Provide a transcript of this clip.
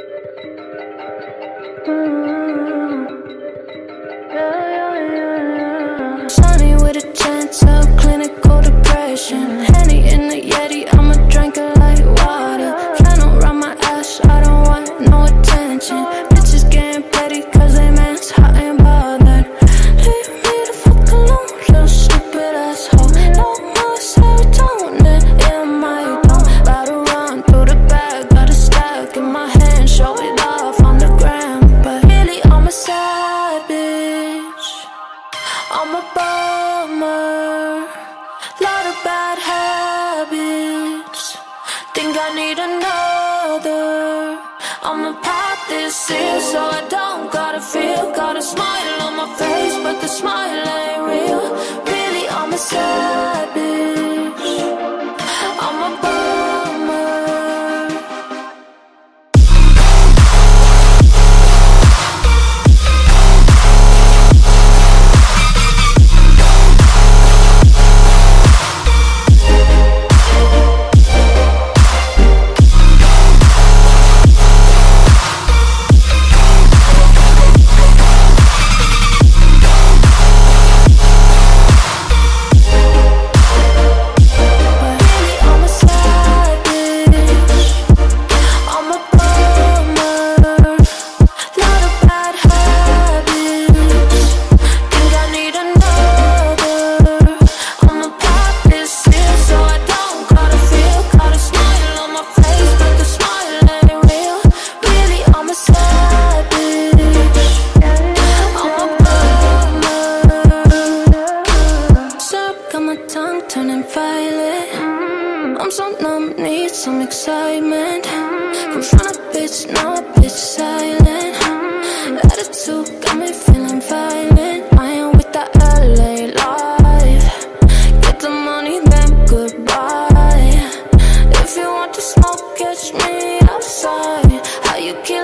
Sunny with a chance of clinical depression. Henny in the Yeti, I'ma drink it like water. Flannel around my ass, I don't want no attention. Bitches getting petty cause they man's hot and bothered. Leave me the fuck alone, little stupid asshole. No more serotonin in my dome. About to run through the bag, got a stack in my hand, show it off on the gram. But really I'm a sad bitch, I'm a bummer, lot of bad habits. Think I need another. I'ma pop this in so I don't gotta feel. Got a smile on my face, but the smile ain't real. Really, I'm a sad bitch, I'm a bummer. Turning violet, I'm so numb, need some excitement. Confront a bitch, now a bitch silent. Attitude got me feeling violent. I ain't with that LA life. Get the money, then goodbye. If you want to smoke, catch me outside. How you kill